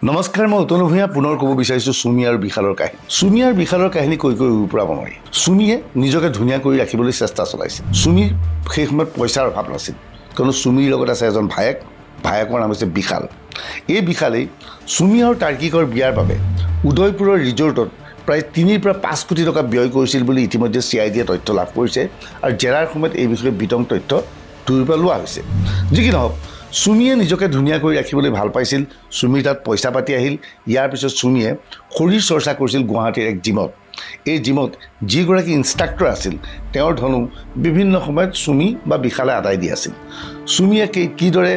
নমস্কাৰ মই উতন ভূঞা পুনৰ ক'ব বিচাৰিছোঁ চুমি আৰু বিশালৰ কাহিনী চুমি আৰু বিশালৰ কাহিনী কৈ উৰুপৰাব নোৱাৰি চুমিয়ে নিজকে ধুনীয়া কৰি ৰাখিবলৈ চেষ্টা চলাইছিল চুমিৰ সেই সময়ত পইচাৰ অভাৱ নাছিল কিয়নো চুমিৰ লগত আছে এজন ভায়েকৰ নাম হৈছে বিশাল এই বিশালেই চুমি আৰু তাৰ্কিকৰ বিয়াৰ বাবে উদয়পুৰৰ ৰিজৰ্টত প্ৰায় 3 পৰা 5 কোটি টকা ব্যয় কৰিছিল বুলি ইতিমধ্যে CID তথ্য লাভ কৰিছে আৰু জেৰাৰ সময়ত এই বিষয়ে বিতং তথ্য দূৰৰ পৰা লোৱা হৈছে যি কি নহওক চুমিয়ে নিজকে ধুনীয়া কৰি ৰাখিবলৈ ভাল পাইছিল চুমিৰ তাত পইচা পাতি আহিল ইয়াৰ পিছত চুমিয়ে শৰীৰ চৰ্চা কৰিছিল গুৱাহাটীৰ এক জিমত এই জিমত যিগৰাকী ইনষ্ট্ৰাক্টৰ আছিল তেওঁৰ ধনো বিভিন্ন সময়ত চুমি বা বিশালে আদায় দি আছিল চুমিয়ে কিদৰে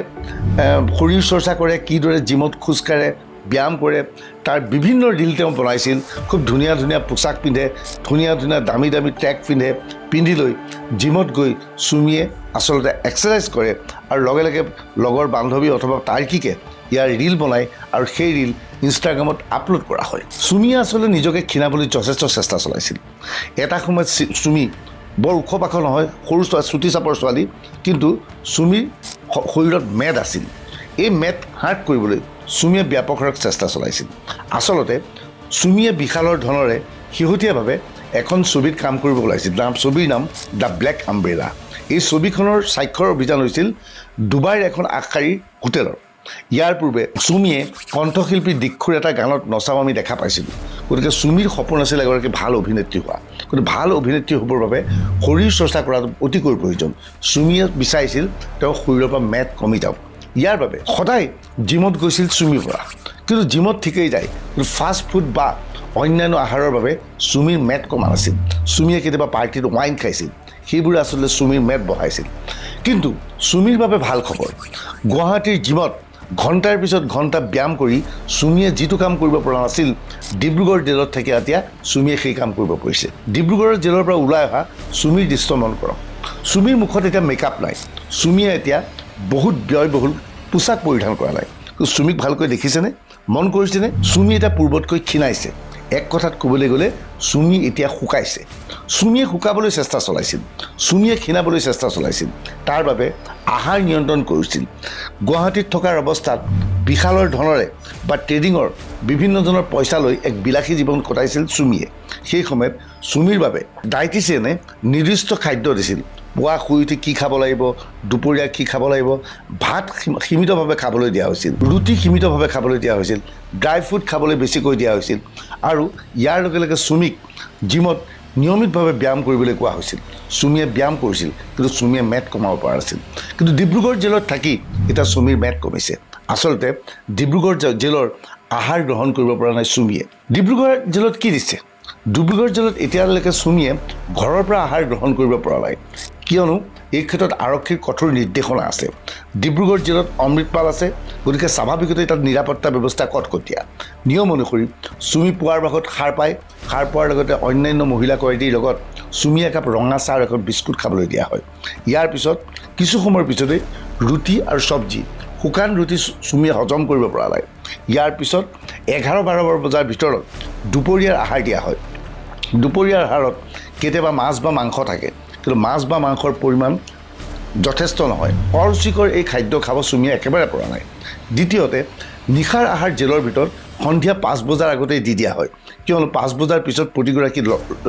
শৰীৰ চৰ্চা কৰে কিদৰে জিমত খোজ কাঢ়ে ব্যায়াম কৰে তাৰ বিভিন্ন ৰীল তেওঁ বনাইছিল খুব ধুনীয়া ধুনীয়া পোছাক পিন্ধে ধুনীয়া দামী ট্ৰেক পিন্ধি লৈ জিমত গৈ চুমিয়ে আচলতে এক্সাৰচাইজ কৰে আৰু লগে লগে লগৰ বান্ধৱী অথবা তাৰ্কিকে ইয়াৰ ৰীল বনায় আৰু সেই ৰীল ইনষ্টাগ্ৰামত আপলোড কৰা হয় চুমিয়ে আচলতে নিজকে ক্ষীণাবলৈ যথেষ্ট চেষ্টা চলাইছিল এটা সময়ত চুমি বৰ ওখ পাখ নহয় সৰু চুটি চাপৰ ছোৱালী কিন্তু চুমিৰ শৰীৰত মেদ আছিল এই মেদ হ্ৰাস কৰিবলৈ চুমিয়ে ব্যাপক চেষ্টা চলাইছিল আচলতে চুমিয়ে বিশালৰ ধনৰে শেহতীয়াভাৱে এখন ছবিত কাম কৰিব ওলাইছিল ছবিৰ নাম দ্য ব্লেক আমব্ৰেলা এই ছবিখনৰ স্বাক্ষৰ অভিযান হৈছিল ডুবাইৰ এখন আগশাৰীৰ হোটেলৰ ইয়াৰ পূৰ্বে চুমিয়ে কণ্ঠশিল্পী দীক্ষুৰ এটা গানত নচাও আমি দেখা পাইছিলোঁ গতিকে চুমিৰ সপোন আছিল এগৰাকী ভাল অভিনেত্ৰী হোৱা কিন্তু ভাল অভিনেত্ৰী হ'বৰ বাবে শৰীৰ চৰ্চা কৰাটো অতিকৈ প্ৰয়োজন চুমিয়ে বিচাৰিছিল তেওঁ শৰীৰৰ পৰা মেদ কমি যাওক ইয়াৰ বাবে সদায় জিমত গৈছিল চুমিৰ পৰা কিন্তু জিমত ঠিকেই যায় কিন্তু ফাষ্ট ফুড বা অন্যান্য আহাৰৰ বাবে চুমিৰ মেদ কমা নাছিল চুমিয়ে কেতিয়াবা পাৰ্টিত ৱাইন খাইছিল সেইবোৰে আচলতে চুমিৰ মেদ বঢ়াইছিল কিন্তু চুমিৰ বাবে ভাল খবৰ গুৱাহাটীৰ জিমত ঘণ্টাৰ পিছত ঘণ্টা ব্যায়াম কৰি চুমিয়ে যিটো কাম কৰিব পৰা নাছিল ডিব্ৰুগড় জেলত থাকি এতিয়া চুমিয়ে সেই কাম কৰিব পাৰিছে ডিব্ৰুগড়ৰ জেলৰ পৰা ওলাই অহা চুমিৰ দৃশ্য মন কৰক চুমিৰ মুখত এতিয়া মেকআপ নাই চুমিয়ে এতিয়া বহুত ব্যয়বহুল পোছাক পৰিধান কৰা নাই চুমিক ভালকৈ দেখিছেনে মন কৰিছেনে চুমি এতিয়া পূৰ্বতকৈ ক্ষীণাইছে এক কথাত ক'বলৈ গ'লে চুমি এতিয়া শুকাইছে চুমিয়ে শুকাবলৈ চেষ্টা চলাইছিল চুমিয়ে ক্ষীণাবলৈ চেষ্টা চলাইছিল তাৰ বাবে আহাৰ নিয়ন্ত্ৰণ কৰিছিল গুৱাহাটীত থকাৰ অৱস্থাত বিশালৰ ধনৰে বা ট্ৰেডিঙৰ বিভিন্ন ধৰণৰ পইচা লৈ এক বিলাসী জীৱন কটাইছিল চুমিয়ে সেই সময়ত চুমিৰ বাবে ডায়েটিচিয়ানে নিৰ্দিষ্ট খাদ্য দিছিল পুৱা শুই উঠি কি খাব লাগিব দুপৰীয়া কি খাব লাগিব ভাত সীমিতভাৱে খাবলৈ দিয়া হৈছিল ৰুটি সীমিতভাৱে খাবলৈ দিয়া হৈছিল ড্ৰাই ফ্ৰুট খাবলৈ বেছিকৈ দিয়া হৈছিল আৰু ইয়াৰ লগে লগে চুমিক জিমত নিয়মিতভাৱে ব্যায়াম কৰিবলৈ কোৱা হৈছিল চুমিয়ে ব্যায়াম কৰিছিল কিন্তু চুমিয়ে মেদ কমাব পৰা নাছিল কিন্তু ডিব্ৰুগড় জেলত থাকি এতিয়া চুমিৰ মেদ কমিছে আচলতে ডিব্ৰুগড় জেলৰ আহাৰ গ্ৰহণ কৰিব পৰা নাই চুমিয়ে ডিব্ৰুগড় জেলত কি দিছে ডিব্ৰুগড় জেলত এতিয়ালৈকে চুমিয়ে ঘৰৰ পৰা আহাৰ গ্ৰহণ কৰিব পৰা নাই কিয়নো এই ক্ষেত্ৰত আৰক্ষীৰ কঠোৰ নিৰ্দেশনা আছে ডিব্ৰুগড় জেলত অমৃতপাল আছে গতিকে স্বাভাৱিকতে তাত নিৰাপত্তা ব্যৱস্থা কটকটীয়া নিয়ম অনুসৰি চুমি পুৱাৰ ভাগত সাৰ পায় সাৰ পোৱাৰ লগতে অন্যান্য মহিলা কয়দীৰ লগত চুমি একাপ ৰঙা চাহ আৰু এখন বিস্কুট খাবলৈ দিয়া হয় ইয়াৰ পিছত কিছু সময়ৰ পিছতে ৰুটি আৰু চব্জি শুকান ৰুটি চুমিয়ে হজম কৰিব পৰা নাই ইয়াৰ পিছত 11-12 বজাৰ ভিতৰত দুপৰীয়াৰ আহাৰ দিয়া হয় দুপৰীয়াৰ আহাৰত কেতিয়াবা মাছ বা মাংস থাকে কিন্তু মাছ বা মাংসৰ পৰিমাণ যথেষ্ট নহয় অৰুচিকৰ এই খাদ্য খাব চুমিয়ে একেবাৰে পৰা নাই দ্বিতীয়তে নিশাৰ আহাৰ জেলৰ ভিতৰত সন্ধিয়া 5 বজাৰ আগতেই দি দিয়া হয় কিয়নো 5 বজাৰ পিছত প্ৰতিগৰাকী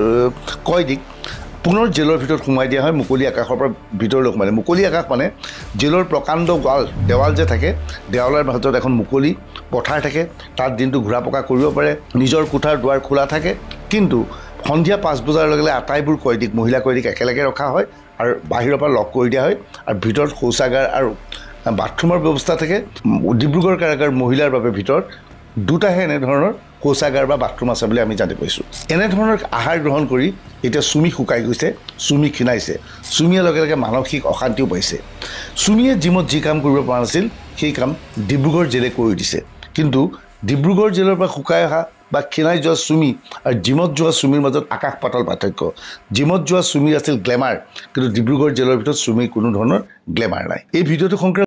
কয়দীক পুনৰ জেলৰ ভিতৰত সোমাই দিয়া হয় মুকলি আকাশৰ পৰা ভিতৰলৈ সোমাই মুকলি আকাশ মানে জেলৰ প্ৰকাণ্ড দেৱাল যে থাকে দেৱালৰ মাজত এখন মুকলি পথাৰ থাকে তাত দিনটো ঘূৰা পকা কৰিব পাৰে নিজৰ কোঠাৰ দুৱাৰ খোলা থাকে কিন্তু সন্ধিয়া 5 বজাৰ লগে লগে আটাইবোৰ কয়দীক মহিলা কয়দীক একেলগে ৰখা হয় আৰু বাহিৰৰ পৰা লক কৰি দিয়া হয় আৰু ভিতৰত শৌচাগাৰ আৰু বাথৰুমৰ ব্যৱস্থা থাকে ডিব্ৰুগড় কাৰাগাৰ মহিলাৰ বাবে ভিতৰত দুটাহে এনেধৰণৰ শৌচাগাৰ বা বাথৰুম আছে বুলি আমি জানি পাইছোঁ এনেধৰণৰ আহাৰ গ্ৰহণ কৰি এতিয়া চুমি শুকাই গৈছে চুমি ক্ষীণাইছে চুমিয়ে লগে লগে মানসিক অশান্তিও পাইছে চুমিয়ে জিমত যি কাম কৰিব পৰা নাছিল সেই কাম ডিব্ৰুগড় জেলে কৰি দিছে কিন্তু ডিব্ৰুগড় জেলৰ পৰা শুকাই অহা বা ক্ষীণাই যোৱা চুমি আৰু জিমত যোৱা চুমিৰ মাজত আকাশ পাতাল পাৰ্থক্য জিমত যোৱা চুমিৰ আছিল গ্লেমাৰ কিন্তু ডিব্ৰুগড় জেলৰ ভিতৰত চুমিৰ কোনো ধৰণৰ গ্লেমাৰ নাই এই ভিডিঅ'টো